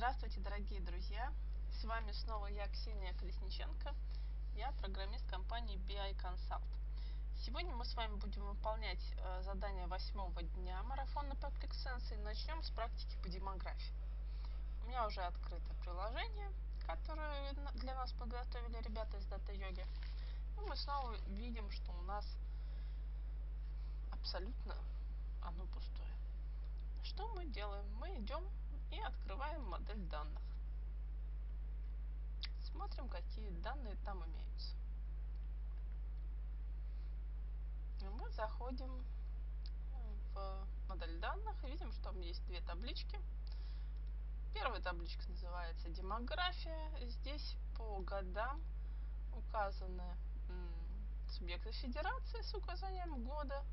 Здравствуйте, дорогие друзья! С вами снова я, Ксения Колесниченко. Я программист компании BI Consult. Сегодня мы с вами будем выполнять задание 8-го дня марафона Public Sense и начнем с практики по демографии. У меня уже открыто приложение, которое для нас подготовили ребята из Data Yogi. И мы снова видим, что у нас абсолютно оно пустое. Что мы делаем? Мы идем и открываем модель данных. Смотрим, какие данные там имеются. Мы заходим в модель данных и видим, что там есть две таблички. Первая табличка называется демография. Здесь по годам указаны субъекты федерации с указанием года,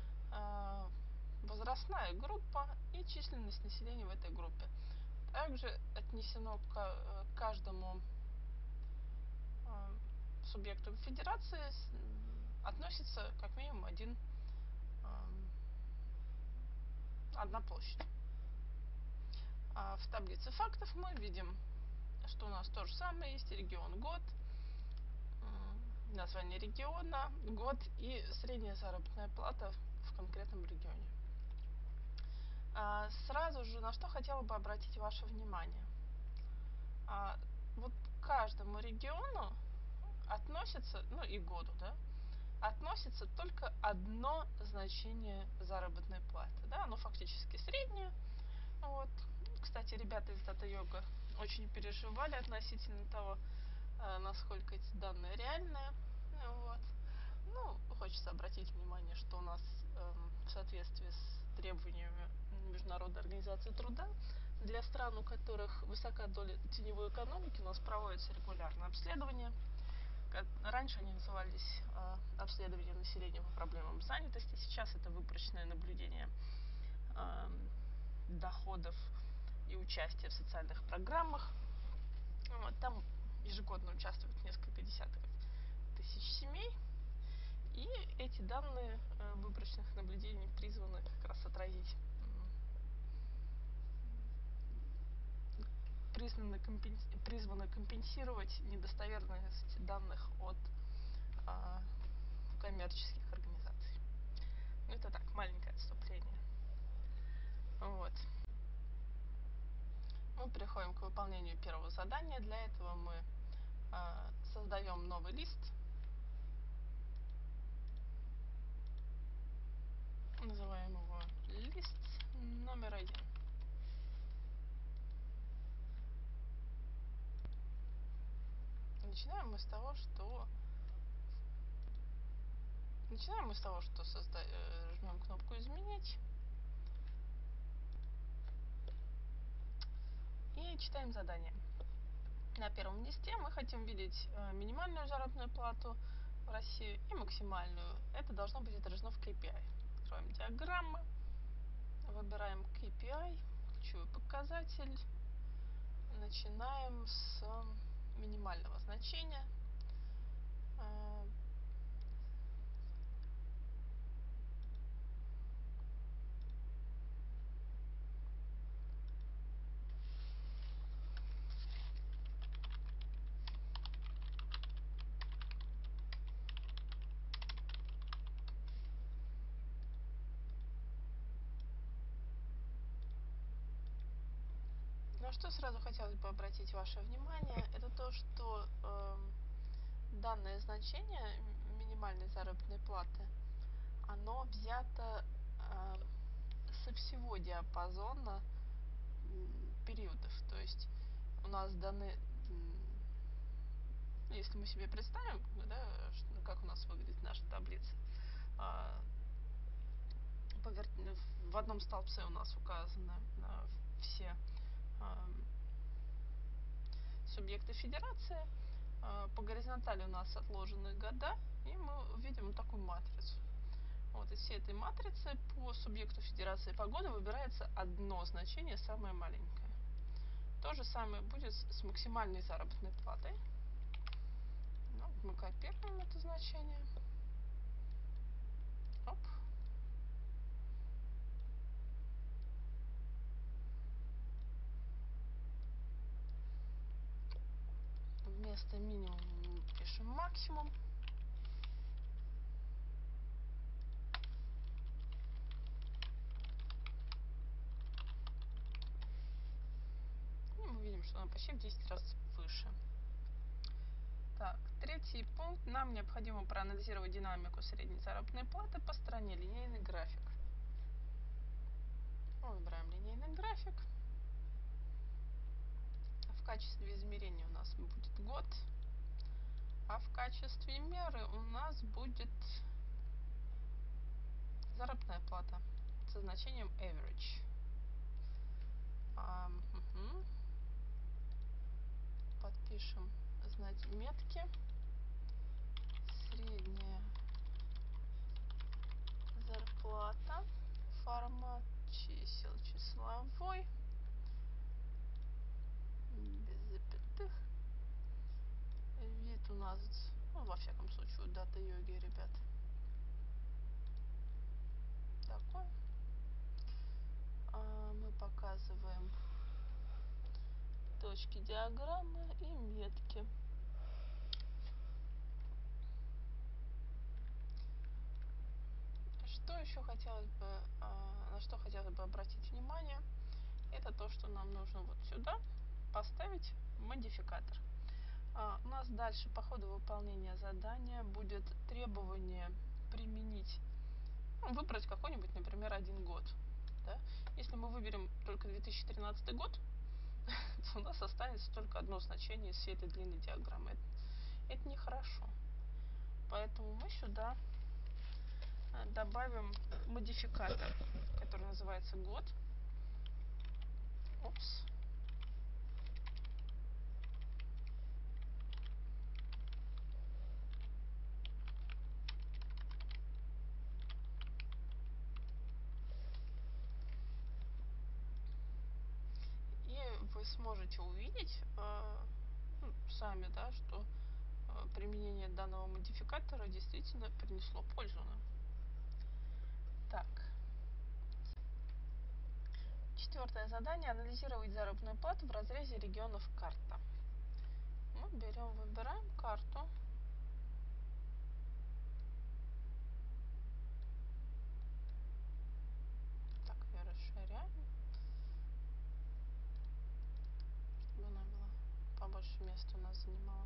возрастная группа и численность населения в этой группе. Также отнесено к каждому субъекту федерации относится как минимум одна площадь. В таблице фактов мы видим, что у нас то же самое есть: регион, год, название региона, год и средняя заработная плата в конкретном регионе. Сразу же на что хотела бы обратить ваше внимание. Вот к каждому региону относится, и году, относится только одно значение заработной платы. Оно фактически среднее. Кстати, ребята из Data Yoga очень переживали относительно того, насколько эти данные реальные. Хочется обратить внимание, что у нас в соответствии с требованиями Международной организации труда для стран, у которых высока доля теневой экономики, у нас проводятся регулярные обследования. Раньше они назывались обследование населения по проблемам занятости, сейчас это выборочное наблюдение доходов и участия в социальных программах. Там ежегодно участвуют несколько десятков тысяч семей, и эти данные выборочных наблюдений призваны как раз отразить, призваны компенсировать недостоверность данных от коммерческих организаций. Это так, маленькое отступление. Мы переходим к выполнению первого задания. Для этого мы создаем новый лист. Называем его лист номер 1. Начинаем мы с того, что жмем кнопку «Изменить» и читаем задание. На первом листе мы хотим видеть минимальную заработную плату в России и максимальную. Это должно быть отражено в KPI. Откроем диаграммы, выбираем KPI, ключевой показатель. Начинаем с минимального значения. Что сразу хотелось бы обратить ваше внимание, это то, что данное значение минимальной заработной платы, оно взято со всего диапазона периодов. То есть у нас даны, если мы себе представим, как у нас выглядит наша таблица, в одном столбце у нас указаны все субъекты федерации, по горизонтали у нас отложены года, и мы видим такую матрицу. Из всей этой матрицы по субъекту федерации по году выбирается одно значение, самое маленькое. То же самое будет с максимальной заработной платой. Мы копируем это значение. Вместо минимум пишем максимум. И мы видим, что она почти в 10 раз выше. Так, третий пункт. Нам необходимо проанализировать динамику средней заработной платы по стране. Линейный график. Мы выбираем линейный график. В качестве измерения у нас будет год. А в качестве меры у нас будет заработная плата со значением average. Подпишем метки. Средняя зарплата. Формат чисел числовой. Без запятых. Вид у нас, ну, во всяком случае, дата йоги, ребят. Такой. Мы показываем точки диаграммы и метки. Что еще хотелось бы, на что хотелось бы обратить внимание, это то, что нам нужно вот сюда поставить модификатор. У нас дальше по ходу выполнения задания будет требование применить, выбрать какой-нибудь, например, один год. Да? Если мы выберем только 2013 год, то у нас останется только одно значение из всей этой длинной диаграммы. Это нехорошо. Поэтому мы сюда добавим модификатор, который называется год. Опс. И вы сможете увидеть сами, да, что применение данного модификатора действительно принесло пользу нам. Так. Четвертое задание. Анализировать заработную плату в разрезе регионов карта. Мы выбираем карту. Так, ее расширяем, чтобы она была побольше места у нас занимала.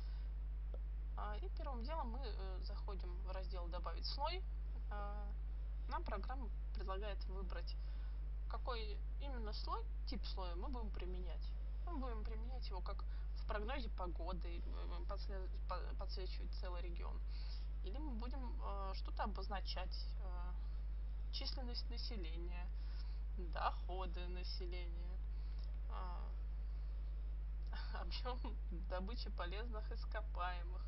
И первым делом мы заходим в раздел «Добавить слой». Нам программа предлагает выбрать, какой именно слой, тип слоя мы будем применять. Мы будем применять его как в прогнозе погоды, подсвечивать целый регион. Или мы будем что-то обозначать, численность населения, доходы населения, объем добычи полезных ископаемых,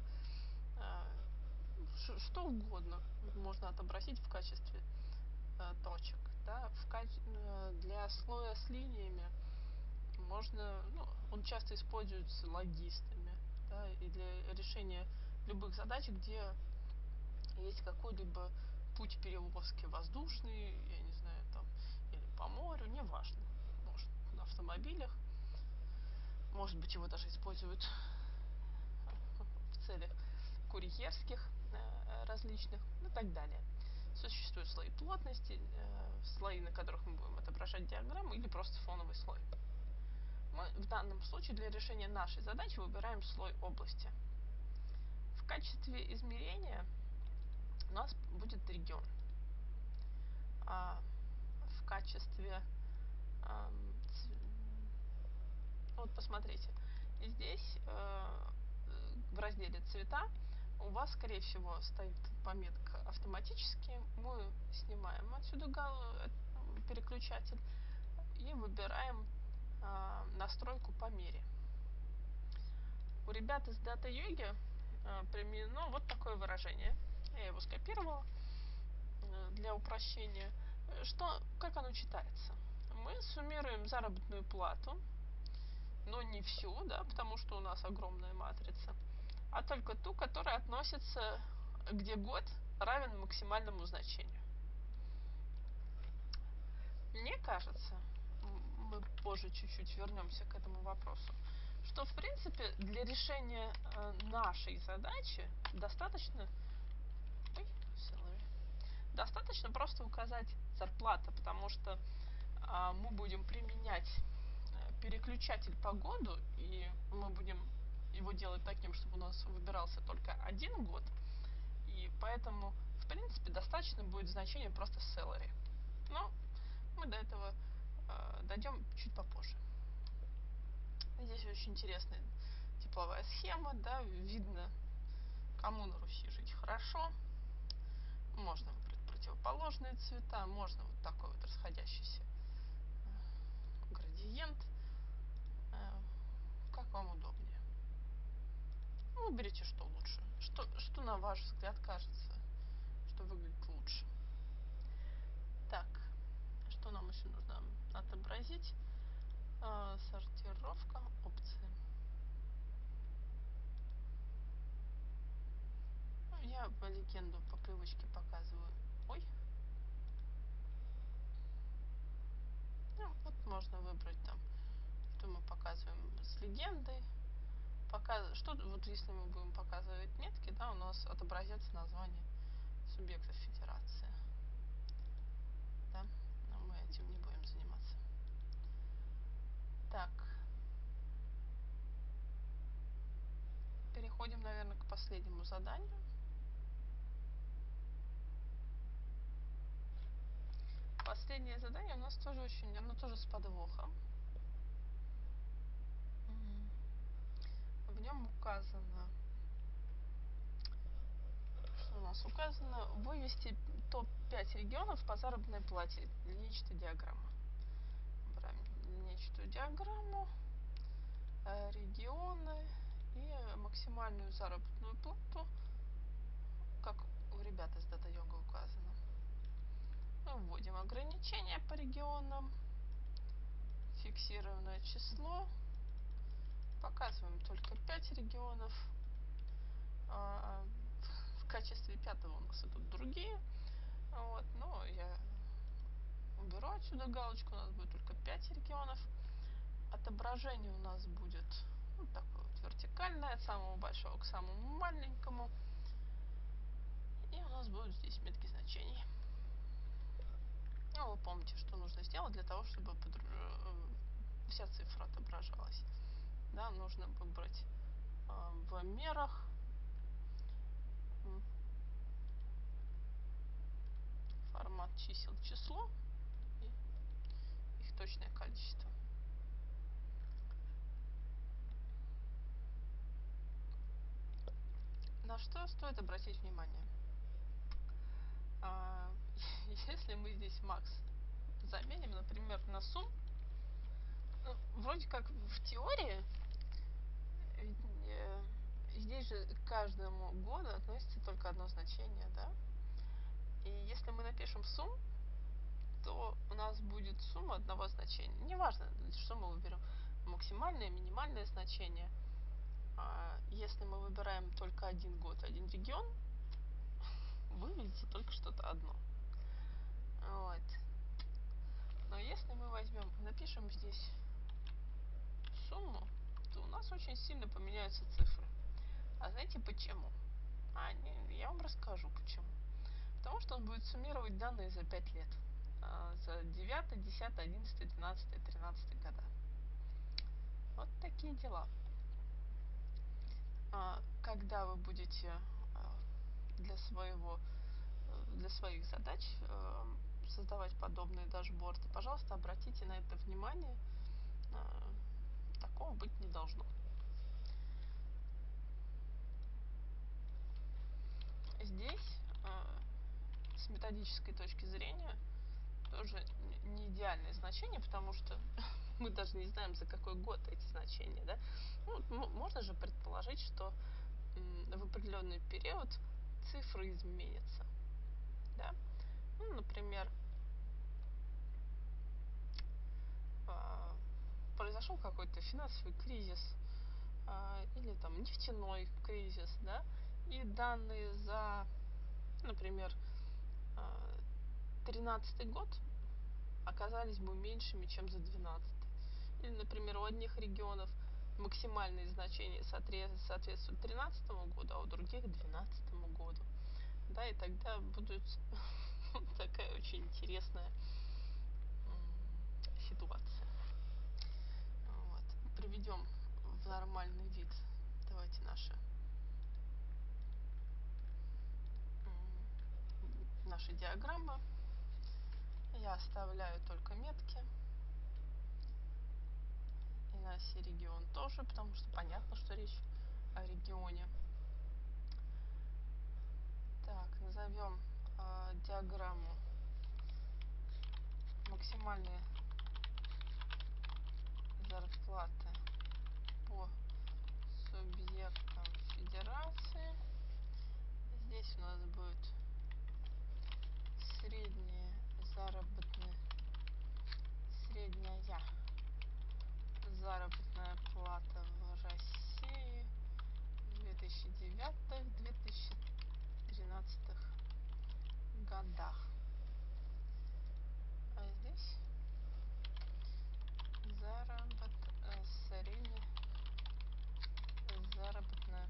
что угодно можно отобразить в качестве точек. Да? Для слоя с линиями можно, он часто используется логистами, да, и для решения любых задач, где есть какой-либо путь перевозки воздушный, я не знаю, там, или по морю, неважно. Может, на автомобилях. Может быть, его даже используют в целях курьерских различных, и так далее. Существуют слои плотности, слои, на которых мы будем отображать диаграмму, или просто фоновый слой. Мы в данном случае для решения нашей задачи выбираем слой области. В качестве измерения у нас будет регион. В качестве... Вот посмотрите, здесь в разделе «Цвета» у вас, скорее всего, стоит пометка «Автоматически». Мы снимаем отсюда переключатель и выбираем настройку по мере. У ребят из Data Yogi применено вот такое выражение. Я его скопировала для упрощения. Как оно читается? Мы суммируем заработную плату, но не всю, да, потому что у нас огромная матрица, а только ту, которая относится, где год равен максимальному значению. Мне кажется, мы позже чуть-чуть вернемся к этому вопросу, что в принципе для решения нашей задачи достаточно достаточно просто указать зарплата, потому что мы будем применять переключатель по году, и мы будем его делать таким, чтобы у нас выбирался только один год, и поэтому в принципе достаточно будет значение просто salary. Но мы до этого дойдем чуть попозже. Здесь очень интересная тепловая схема, да, видно, кому на Руси жить хорошо. Можно выбрать противоположные цвета, можно вот такой вот расходящийся градиент, как вам удобнее. Выберите, что лучше, что на ваш взгляд кажется, что выглядит лучше. Так, что нам еще нужно отобразить? Сортировка, опции. Я по легенду по привычке показываю. Вот можно выбрать там, что мы показываем с легендой. Вот если мы будем показывать метки, да, у нас отобразится название субъектов федерации. Да? Но мы этим не будем заниматься. Так. Переходим, наверное, к последнему заданию. Последнее задание у нас тоже оно тоже с подвохом. В нем указано, что у нас указано, вывести топ-5 регионов по заработной плате. Линейчатая диаграмма. Выбираем линейчатую диаграмму, регионы и максимальную заработную плату, как у ребят из Data Yoga указано. Мы вводим ограничения по регионам, фиксированное число, показываем только 5 регионов. В качестве 5-го у нас идут другие. Вот, но я уберу отсюда галочку, у нас будет только 5 регионов. Отображение у нас будет вот такое вот вертикальное, от самого большого к самому маленькому. И у нас будут здесь метки значений. Вы помните, что нужно сделать для того, чтобы вся цифра отображалась. Да, нужно выбрать в мерах формат чисел число и их точное количество. На что стоит обратить внимание? Если мы здесь max заменим, например, на сум, вроде как в теории здесь же к каждому году относится только одно значение, да? И если мы напишем сум, то у нас будет сумма одного значения. Неважно, что мы выберем, максимальное, минимальное значение. Если мы выбираем только один год, один регион, вы видите только что-то одно. Вот. Но если мы возьмем, напишем здесь сумму, то у нас очень сильно поменяются цифры. А знаете почему? Я вам расскажу почему. Потому что он будет суммировать данные за 5 лет. За 9, 10, 11, 12, 13 года. Вот такие дела. Когда вы будете для своих задач создавать подобные дашборды, пожалуйста, обратите на это внимание. Такого быть не должно. Здесь с методической точки зрения тоже не идеальное значение, потому что мы даже не знаем, за какой год эти значения. Да? Можно же предположить, что в определенный период цифры изменятся. Да? Например, произошел какой-то финансовый кризис или там нефтяной кризис, да, и данные за, например, 13-й год оказались бы меньшими, чем за 12-й. Или, например, у одних регионов максимальные значения соответствуют 2013 году, а у других 2012 году. Да, и тогда будет такая очень интересная ситуация. Вот. Приведем в нормальный вид. Давайте наши диаграммы. Я оставляю только метки. И на оси регион тоже, потому что понятно, что речь о регионе. Так, назовем диаграмму максимальные зарплаты по субъектам федерации. Здесь у нас будет средняя заработная плата в России в 2009-2013 годах. А здесь средняя заработная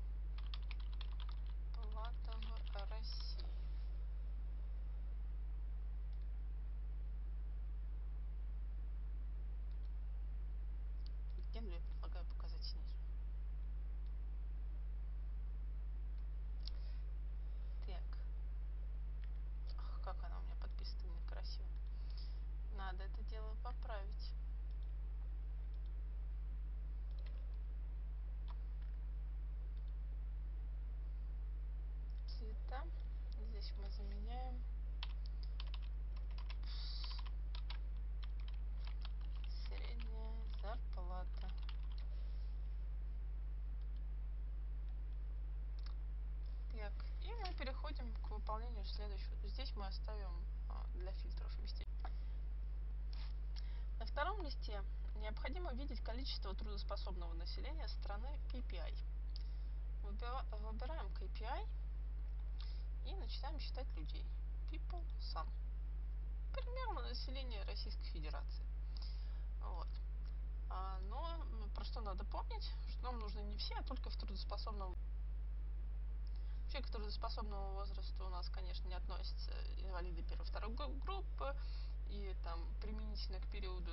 плата в России. Генри я предлагаю показать снизу. Так. Ах, как она у меня подписана некрасиво. Надо это дело поправить. Цвета. Здесь мы заменяем средняя зарплата. Так, и мы переходим к выполнению следующего. Здесь мы оставим для фильтров месте. На втором листе необходимо видеть количество трудоспособного населения страны KPI. Выбираем KPI и начинаем считать людей. People, Sun. Примерно население Российской Федерации. Вот. Но про что надо помнить, что нам нужны не все, а только в трудоспособном. Вообще к трудоспособному возрасту у нас, конечно, не относятся инвалиды первой-второй группы, и там применительно к периоду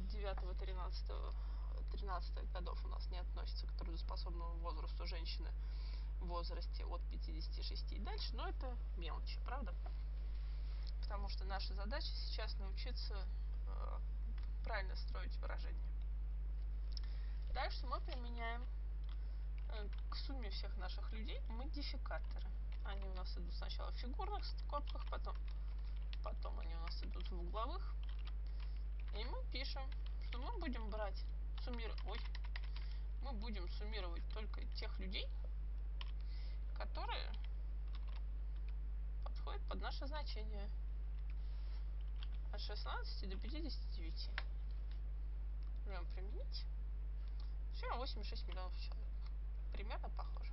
9-13 годов у нас не относятся к трудоспособному возрасту женщины в возрасте от 56 и дальше, но это мелочи, правда? Потому что наша задача сейчас научиться правильно строить выражения. Дальше мы применяем к сумме всех наших людей модификаторы. Они у нас идут сначала в фигурных скобках, потом они у нас идут в угловых. И мы пишем, что мы будем мы будем суммировать только тех людей, которые подходят под наше значение от 16 до 59. Жмем применить. Все, 86 миллионов человек. Примерно похоже.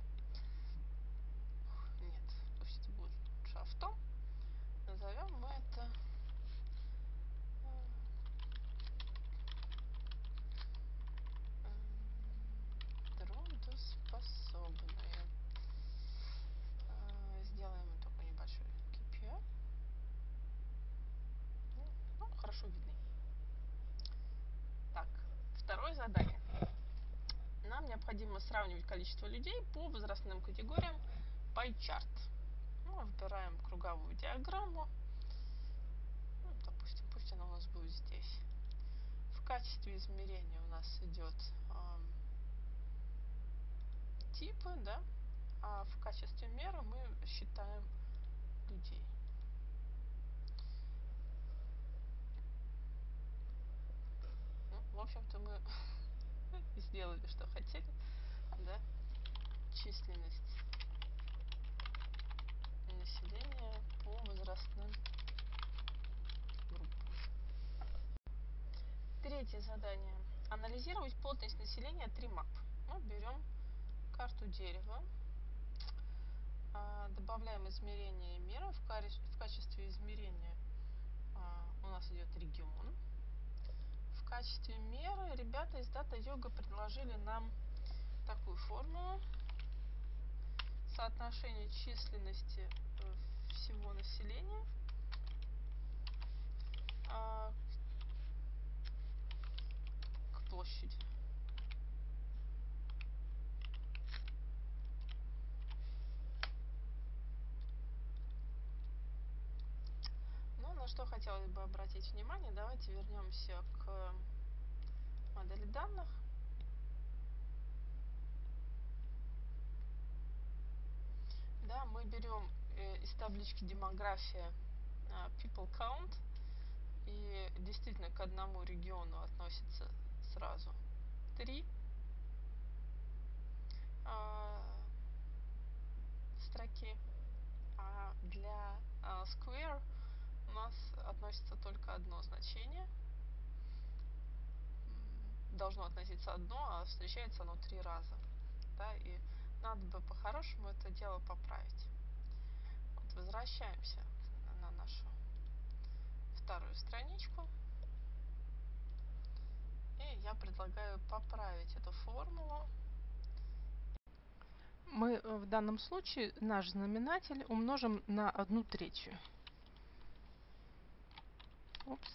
Нет, пусть это будет лучше авто. Назовем мы это трудоспособные. Сделаем такой небольшой KPI. Ну, хорошо видный. Так, второе задание. Нам необходимо сравнивать количество людей по возрастным категориям PyChart. Выбираем круговую диаграмму. Допустим, пусть она у нас будет здесь. В качестве измерения у нас идет типы, да, а в качестве меры мы считаем людей. В общем-то, мы сделали, что хотели, да, численность населения по возрастным группам. Третье задание. Анализировать плотность населения 3MAP. Мы берем карту дерева, добавляем измерение меры. В качестве измерения у нас идет регион. В качестве меры ребята из Data Yoga предложили нам такую формулу. Соотношение численности всего населения к площади. Ну, на что хотелось бы обратить внимание, давайте вернемся к модели данных. Да, мы берем из таблички демография people count, и действительно к одному региону относится сразу 3 строки, а для square у нас относится только одно значение. Должно относиться одно, а встречается оно 3 раза. Да, и надо бы по-хорошему это дело поправить. Вот, возвращаемся на нашу вторую страничку. И я предлагаю поправить эту формулу. Мы в данном случае наш знаменатель умножим на 1/3. Упс.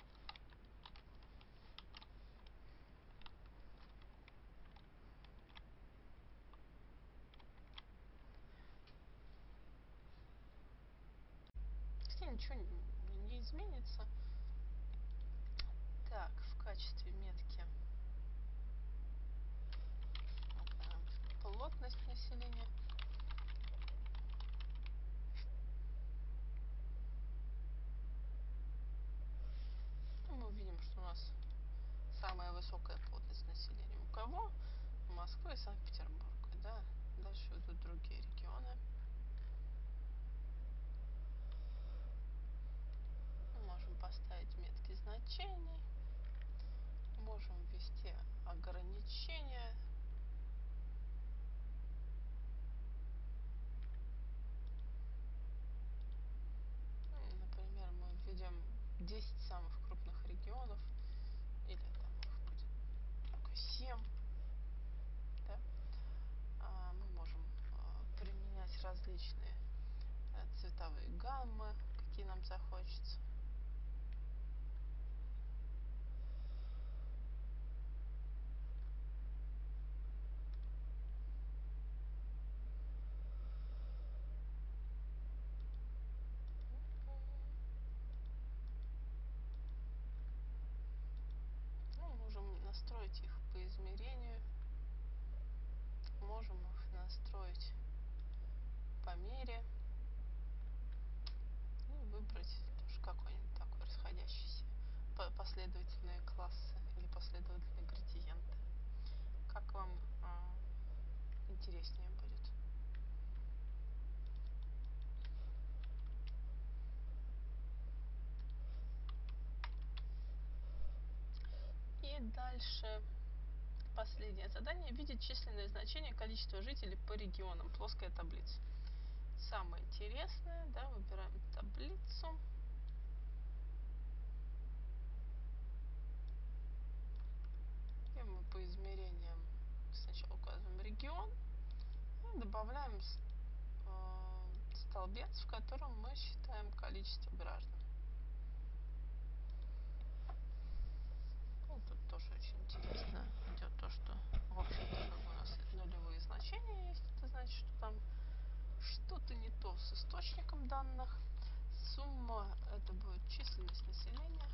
Если ничего не изменится. Так, в качестве метки плотность населения. Мы увидим, что у нас самая высокая плотность населения. У кого? Москва и Санкт-Петербург. Да? Дальше идут другие регионы. Мы можем поставить метки значений. Можем ввести ограничения. Например, мы введем 10 самых крупных регионов, или там их будет только 7. Да? Мы можем применять различные цветовые гаммы, какие нам захочется. Ну, можем настроить их по измерению. Можем их настроить по мере. И выбрать тоже какой-нибудь такой расходящийся, последовательные классы или последовательные градиенты. Как вам интереснее будет. И дальше последнее задание. Видеть численное значение количества жителей по регионам. Плоская таблица. Самое интересное, да, выбираем таблицу. И мы по измерениям сначала указываем регион и добавляем столбец, в котором мы считаем количество граждан. Ну, тут тоже очень интересно идет то, что в общем-то у нас нулевые значения есть. Это значит, что там что-то не то с источником данных. Сумма — это будет численность населения.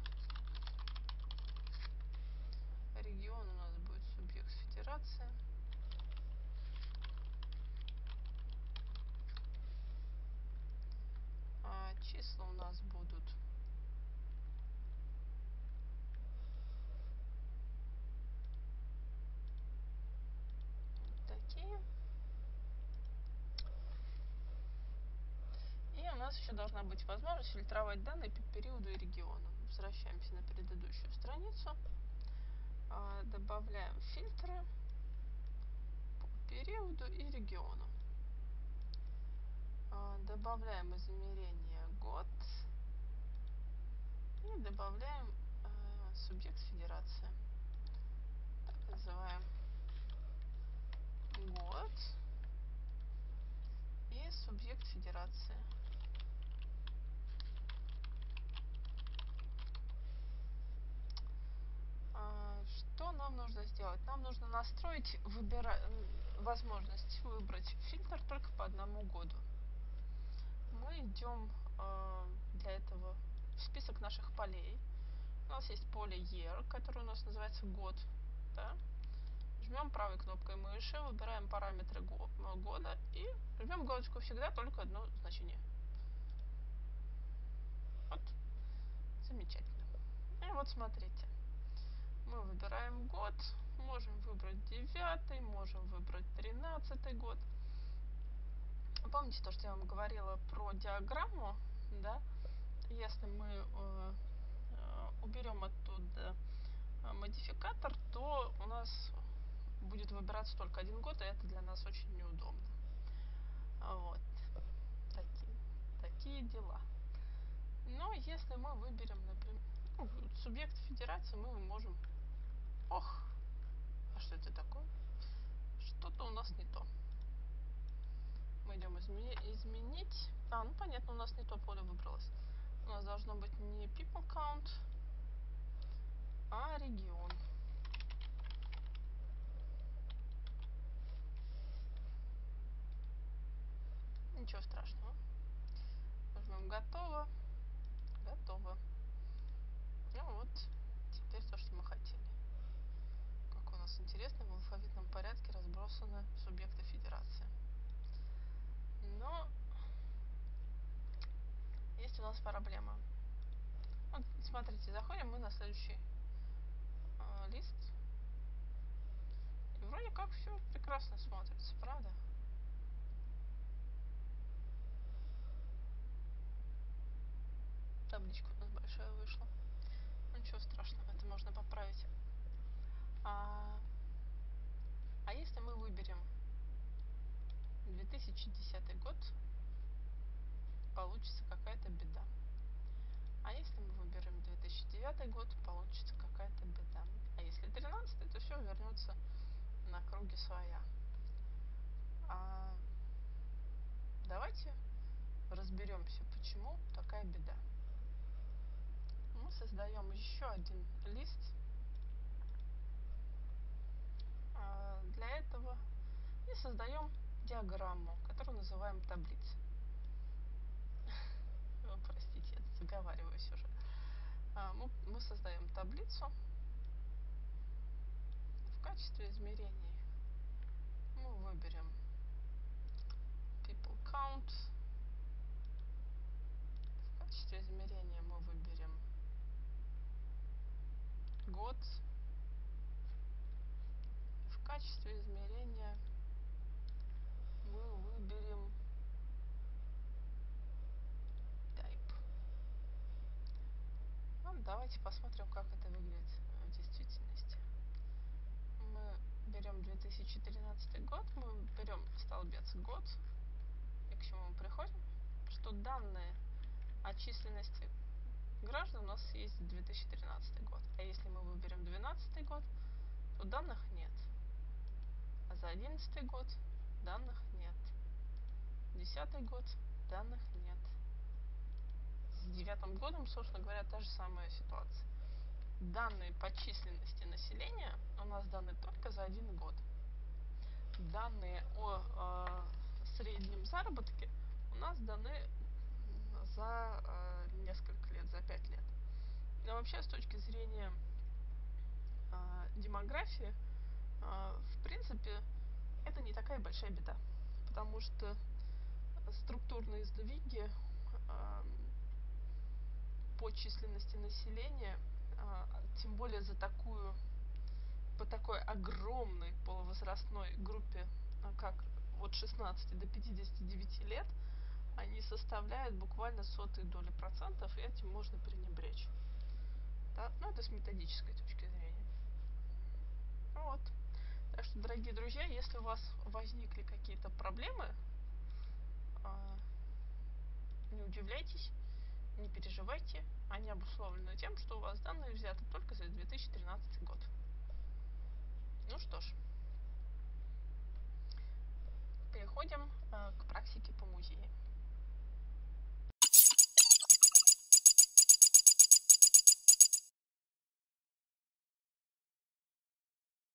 Регион у нас будет субъект федерации. А числа у нас будут такие. И у нас еще должна быть возможность фильтровать данные по периоду и региону. Возвращаемся на предыдущую страницу. Добавляем фильтры по периоду и региону. Добавляем измерение год. И добавляем субъект федерации. Так называем. год и субъект федерации. Что нам нужно сделать? Нам нужно настроить возможность выбрать фильтр только по одному году. Мы идем для этого в список наших полей. У нас есть поле Year, которое у нас называется год. Да? Жмем правой кнопкой мыши, выбираем параметры года и жмем галочку «Всегда только одно значение». Вот. Замечательно. И вот смотрите. Мы выбираем год, можем выбрать 9, можем выбрать 13 год. Помните то, что я вам говорила про диаграмму, да? Если мы уберем оттуда модификатор, то у нас будет выбираться только один год, и это для нас очень неудобно. Вот. Такие дела. Но если мы выберем, например, субъект федерации, мы можем... Ох, а что это такое? Что-то у нас не то. Мы идем изменить. Ну понятно, у нас не то поле выбралось. У нас должно быть не people count, а регион. Ничего страшного. Нажмем готово. Готово. Ну вот, теперь то, что мы хотели. Как у нас интересно, в алфавитном порядке разбросаны субъекты федерации. Но есть у нас проблема. Вот, смотрите, заходим мы на следующий лист. И вроде как все прекрасно смотрится, правда? Табличка у нас большая вышла. Ну, ничего страшного, это можно поправить. А если мы выберем 2010 год, получится какая-то беда. А если мы выберем 2009 год, получится какая-то беда. А если 13, то все вернется на круги своя. Давайте разберемся, почему такая беда. Мы создаем еще один лист. Для этого и создаем диаграмму, которую называем таблицей. Простите, я заговариваюсь уже. Мы создаем таблицу. В качестве измерений мы выберем people count. В качестве измерения мы выберем год. В качестве измерения мы выберем type. Давайте посмотрим, как это выглядит в действительности. Мы берем 2013 год, мы берем столбец год, и к чему мы приходим? Что данные о численности граждан у нас есть 2013 год. А если мы выберем 2012 год, то данных нет. А за 2011 год данных нет. 2010 год данных нет. С 2009 годом, собственно говоря, та же самая ситуация. Данные по численности населения у нас даны только за один год. Данные о среднем заработке у нас даны за несколько лет, за 5 лет. Но вообще, с точки зрения демографии, в принципе, это не такая большая беда. Потому что структурные сдвиги по численности населения, тем более по такой огромной полувозрастной группе, как от 16 до 59 лет, они составляют буквально сотые доли процентов, и этим можно пренебречь. Да? Ну, это с методической точки зрения. Вот. Так что, дорогие друзья, если у вас возникли какие-то проблемы, не удивляйтесь, не переживайте, они обусловлены тем, что у вас данные взяты только за 2013 год. Ну что ж, переходим к практике по музеям.